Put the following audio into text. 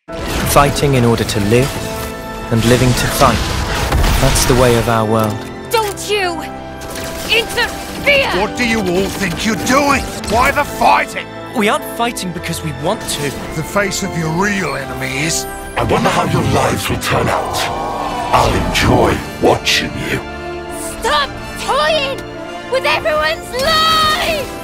Fighting in order to live, and living to fight. That's the way of our world. Don't you interfere! What do you all think you're doing? Why the fighting? We aren't fighting because we want to. The face of your real enemy is... I wonder how your lives will turn out. I'll enjoy watching you. Stop toying with everyone's lives!